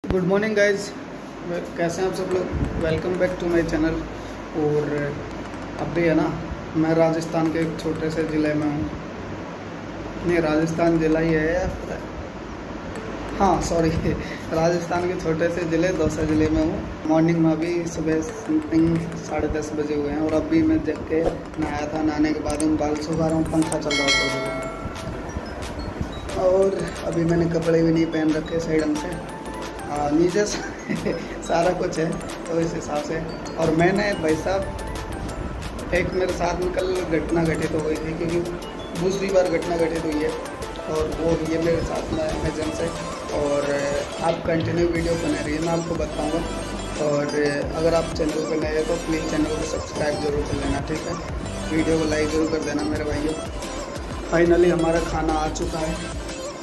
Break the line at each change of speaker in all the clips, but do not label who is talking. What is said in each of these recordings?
Good morning guys, कैसे हैं आप सब लोग। Welcome back to my channel. और अभी है ना, मैं राजस्थान के एक छोटे से ज़िले में हूँ। नहीं, राजस्थान ज़िला ही है, हाँ सॉरी राजस्थान के छोटे से ज़िले दौसा ज़िले में हूँ। मॉर्निंग में अभी सुबह समथिंग 10:30 बजे हुए हैं और अभी मैं जग के नहाया था। नहाने के बाद बाल सुखा रहा हूँ, पंखा चल रहा है और अभी मैंने कपड़े भी नहीं पहन रखे सही ढंग से, नीचे सारा कुछ है तो इस हिसाब से। और मैंने भाई साहब एक मेरे साथ में कल घटना घटित हो गई थी, क्योंकि दूसरी बार घटना घटित हुई है और वो ये मेरे साथ में अमेजन से। और आप कंटिन्यू वीडियो बना रही है, मैं आपको बताऊंगा। और अगर आप चैनल पर नए हैं तो प्लीज़ चैनल को सब्सक्राइब जरूर कर लेना, ठीक है। वीडियो को लाइक ज़रूर कर देना मेरे भाइयों। फाइनली हमारा खाना आ चुका है।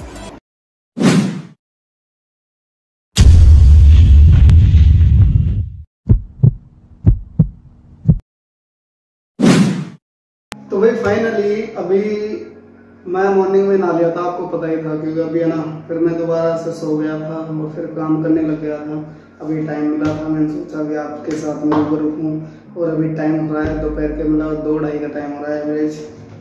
तो भाई फाइनली अभी मैं मॉर्निंग में नहा लिया था, आपको पता ही था, क्योंकि अभी है ना फिर मैं दोबारा से सो गया था और फिर काम करने लग गया था। अभी टाइम मिला था, मैंने सोचा कि आपके साथ में ऊपर रुकूँ। और अभी टाइम हो रहा है दोपहर के, मतलब 2-2:30 का टाइम हो रहा है एवरेज।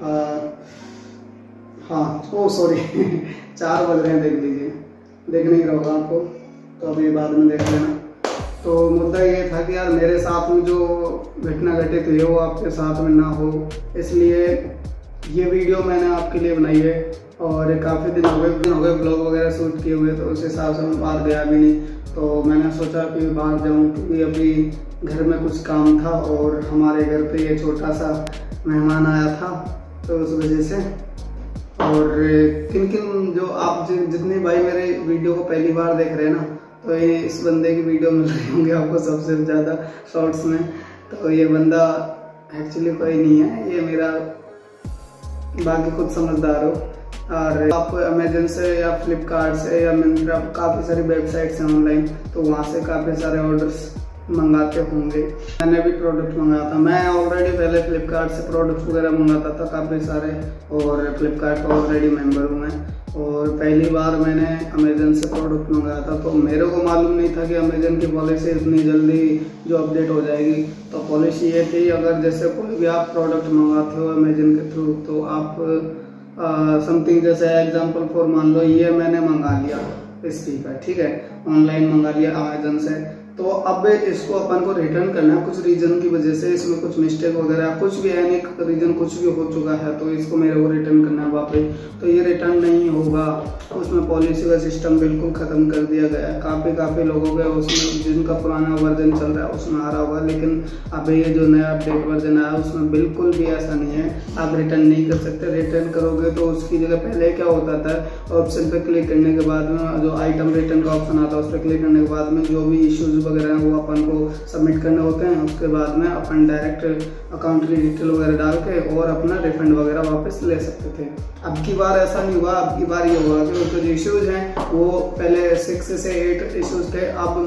हाँ ओ सॉरी 4 बज रहे हैं, देख लीजिए, देख नहीं रहा होगा आपको तो अभी बाद में देख लेना। तो मुद्दा ये था कि यार मेरे साथ में जो घटना घटित हुई है वो आपके साथ में ना हो, इसलिए ये वीडियो मैंने आपके लिए बनाई है। और काफ़ी दिन हो गए ब्लॉग वगैरह शूट किए हुए, तो उस हिसाब से मैं बाहर गया भी नहीं। तो मैंने सोचा कि बाहर जाऊँ, क्योंकि अभी घर में कुछ काम था और हमारे घर पे ये छोटा सा मेहमान आया था, तो उस वजह से। और किन किन जो आप जितने भाई मेरे वीडियो को पहली बार देख रहे हैं ना, तो ये इस बंदे की वीडियो मिल रही होंगी आपको सबसे ज़्यादा शॉर्ट्स में। तो ये बंदा एक्चुअली कोई नहीं है, ये मेरा, बाकी खुद समझदार हो। और आप अमेजन से या फ्लिपकार्ट से या मिंत्रा, काफ़ी सारी वेबसाइट्स हैं ऑनलाइन, तो वहाँ से काफ़ी सारे ऑर्डर्स मंगाते होंगे। मैंने भी प्रोडक्ट मंगाया था, मैं ऑलरेडी पहले फ्लिपकार्ट से प्रोडक्ट वगैरह मंगाता था काफ़ी सारे, और फ्लिपकार्ट का ऑलरेडी मेंबर हूँ मैं। और पहली बार मैंने अमेजन से प्रोडक्ट मंगाया था, तो मेरे को मालूम नहीं था कि अमेजन की पॉलिसी इतनी जल्दी जो अपडेट हो जाएगी। तो पॉलिसी ये थी, अगर जैसे कोई भी आप प्रोडक्ट मंगाते हो अमेजन के थ्रू, तो आप समथिंग जैसे एग्जांपल फॉर मान लो ये मैंने मंगा लिया स्पीकर, ठीक है, ऑनलाइन मंगा लिया अमेजन से। तो अब इसको अपन को रिटर्न करना है, कुछ रीजन की वजह से इसमें कुछ मिस्टेक वगैरह कुछ भी है, नहीं रीजन कुछ भी हो चुका है, तो इसको मेरे को रिटर्न करना है वापस। तो ये रिटर्न नहीं होगा, उसमें पॉलिसी का सिस्टम बिल्कुल ख़त्म कर दिया गया है। काफ़ी लोगों के उसमें जिनका पुराना वर्जन चल रहा है उसमें आ रहा होगा, लेकिन अब ये जो नया अपडेट वर्जन आया उसमें बिल्कुल भी ऐसा नहीं है, आप रिटर्न नहीं कर सकते। रिटर्न करोगे तो उसकी जगह पहले क्या होता था, ऑप्शन पर क्लिक करने के बाद में जो आइटम रिटर्न का ऑप्शन आता है उस पर क्लिक करने के बाद में जो भी इश्यूज वगैरह हैं वो अपन को सबमिट करने होते हैं। उसके बाद में अपन डायरेक्ट अकाउंट की डिटेल वगैरह डाल के और अपना रिफंड वगैरह वापस ले सकते थे। अब की बार ऐसा नहीं हुआ, अब की बार ये हुआ कि उसके जो इश्यूज हैं वो पहले 6 से 8 इश्यूज थे, अब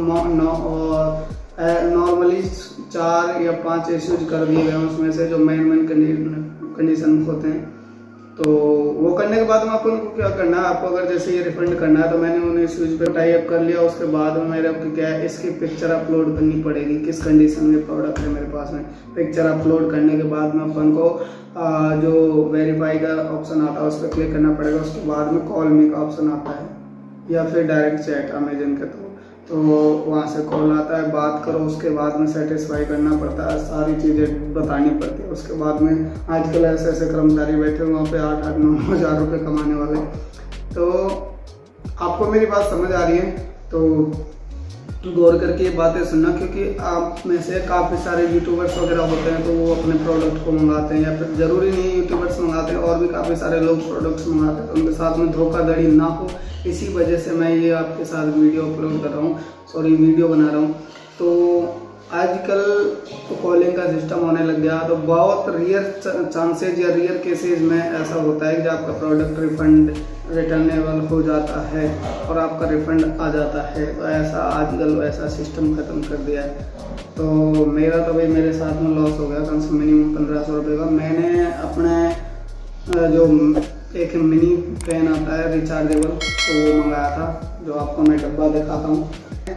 नॉर्मली 4 या 5 इश्यूज कर दिए गए। उसमें से जो मेन कंडीशन होते हैं, तो वो करने के बाद में आपको क्या करना है, आपको अगर जैसे ये रिफंड करना है, तो मैंने उन्हें स्विच पे टाई अप कर लिया। उसके बाद में मेरे को क्या है, इसकी पिक्चर अपलोड करनी पड़ेगी, किस कंडीशन में प्रोडक्ट है मेरे पास में। पिक्चर अपलोड करने के बाद में अपन को जो वेरीफाई का ऑप्शन आता है उस पर क्लिक करना पड़ेगा। उसके बाद में कॉल मी का ऑप्शन आता है या फिर डायरेक्ट चैट अमेजन के थ्रू, तो वहाँ से कॉल आता है, बात करो। उसके बाद में सेटिस्फाई करना पड़ता है, सारी चीज़ें बतानी पड़ती है। उसके बाद में आजकल ऐसे कर्मचारी बैठे हुए वहाँ पे 8-9 हज़ार रुपये कमाने वाले। तो आपको मेरी बात समझ आ रही है तो गौर करके ये बातें सुनना, क्योंकि आप में से काफ़ी सारे यूट्यूबर्स वगैरह होते हैं, तो वो अपने प्रोडक्ट को मंगाते हैं, या फिर ज़रूरी नहीं यूट्यूबर्स मंगाते हैं, और भी काफ़ी सारे लोग प्रोडक्ट्स मंगाते हैं, तो उनके साथ में धोखाधड़ी ना हो, इसी वजह से मैं ये आपके साथ वीडियो अपलोड कर रहा हूँ, वीडियो बना रहा हूँ। तो आजकल तो कॉलिंग का सिस्टम होने लग गया, तो बहुत रेयर चांसेज या रेयर केसेज में ऐसा होता है कि आपका प्रोडक्ट रिटर्नेबल हो जाता है और आपका रिफंड आ जाता है। तो ऐसा आजकल वैसा सिस्टम ख़त्म कर दिया है। तो मेरा तो भाई मेरे साथ में लॉस हो गया, कम से मिनिमम 1500 रुपये का। मैंने अपने जो एक मिनी पेन आता है रिचार्जेबल, तो वो मंगाया था, जो आपको मैं डब्बा दिखाता हूँ।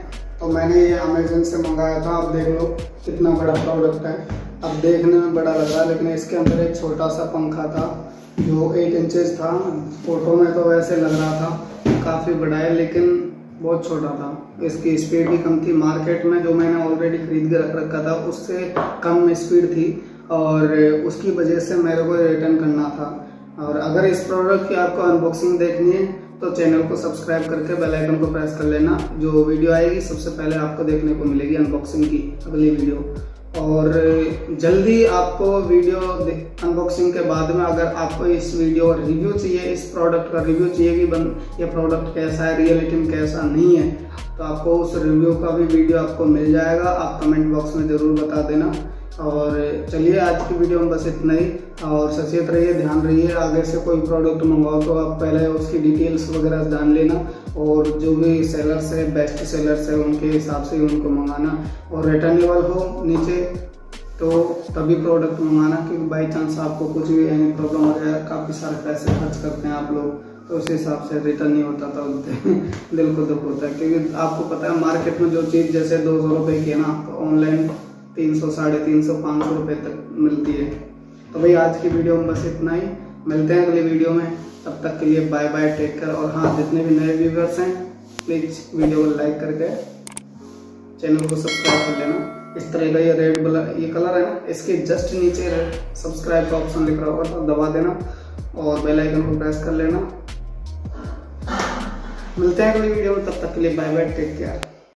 तो मैंने ये अमेजन से मंगाया था। आप देख लो कितना बड़ा प्रोडक्ट है। अब देखने में बड़ा लग रहा है, लेकिन इसके अंदर एक छोटा सा पंखा था जो 8 इंचेस था। फोटो में तो वैसे लग रहा था काफ़ी बड़ा है, लेकिन बहुत छोटा था। इसकी स्पीड भी कम थी। मार्केट में जो मैंने ऑलरेडी खरीद के रख रखा था उससे कम स्पीड थी, और उसकी वजह से मेरे को रिटर्न करना था। और अगर इस प्रोडक्ट की आपको अनबॉक्सिंग देखनी है तो चैनल को सब्सक्राइब करके बेल आइकन को प्रेस कर लेना। जो वीडियो आएगी सबसे पहले आपको देखने को मिलेगी अनबॉक्सिंग की अगली वीडियो। और जल्दी आपको वीडियो अनबॉक्सिंग के बाद में अगर आपको इस वीडियो का रिव्यू चाहिए, इस प्रोडक्ट का रिव्यू चाहिए कि ये प्रोडक्ट कैसा है, रियलिटी में कैसा नहीं है, तो आपको उस रिव्यू का भी वीडियो आपको मिल जाएगा। आप कमेंट बॉक्स में ज़रूर बता देना। और चलिए आज की वीडियो में बस इतना ही। और सचेत रहिए, ध्यान रहिए, आगे से कोई प्रोडक्ट मंगवाओ तो आप पहले उसकी डिटेल्स वगैरह जान लेना, और जो भी सेलर्स है, बेस्ट सेलर्स है, उनके हिसाब से ही उनको मंगाना। और रिटर्नेबल हो नीचे तो तभी प्रोडक्ट मंगाना, क्योंकि बाई चांस आपको कुछ भी एनी प्रॉब्लम हो जाए, काफ़ी सारे पैसे खर्च करते हैं आप लोग, तो उस हिसाब से रिटर्न नहीं होता था दिल को दुख होता है। क्योंकि आपको पता है मार्केट में जो चीज़ जैसे 200 रुपये की है ना, आपको ऑनलाइन 300, 350, 500 रुपये तक मिलती है। तो भाई आज की वीडियो में बस इतना ही। मिलते हैं अगली वीडियो में, तब तक के लिए बाय बाय, टेक केयर। और हाँ, जितने भी नए व्यूवर्स हैं प्लीज़ वीडियो को लाइक करके चैनल को सब्सक्राइब कर लेना। इस तरह का ये रेड ये कलर है ना, इसके जस्ट नीचे सब्सक्राइब का ऑप्शन दिख रहा होगा, तो दबा देना और बेल आइकन को प्रेस कर लेना। मिलते हैं अगली वीडियो में, तब तक के लिए बाय बाय, टेक केयर।